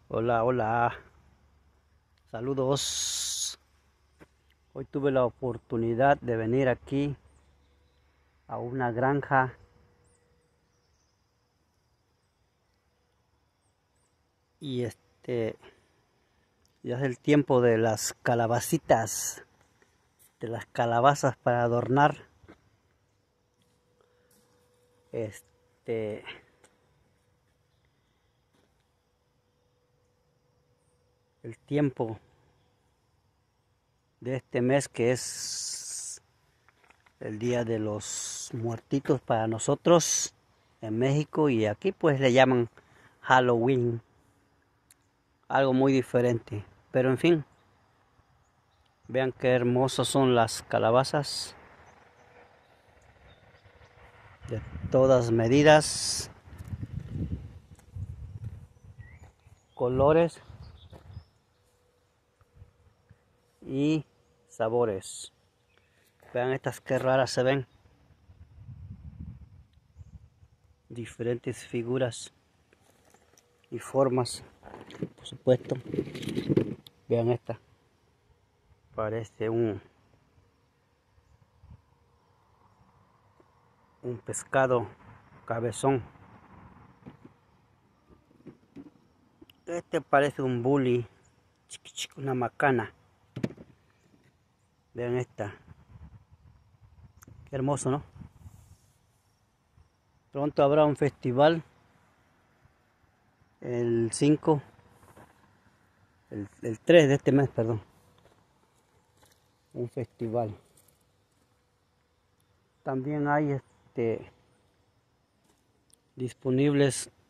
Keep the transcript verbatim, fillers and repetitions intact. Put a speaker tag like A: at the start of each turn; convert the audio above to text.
A: Hola, hola, saludos. Hoy tuve la oportunidad de venir aquí a una granja y este ya es el tiempo de las calabacitas, de las calabazas para adornar este el tiempo de este mes que es el Día de los Muertitos para nosotros en México, y aquí pues le llaman Halloween, algo muy diferente, pero en fin. Vean qué hermosas son las calabazas, de todas medidas, colores y sabores. Vean estas qué raras se ven. Diferentes figuras y formas, por supuesto. Vean esta. Parece un, un pescado cabezón. Este parece un bully, chiqui, chiqui, una macana. Vean esta. Qué hermoso, ¿no? Pronto habrá un festival, el cinco, el, el tres de este mes, perdón. Un festival. También hay este disponibles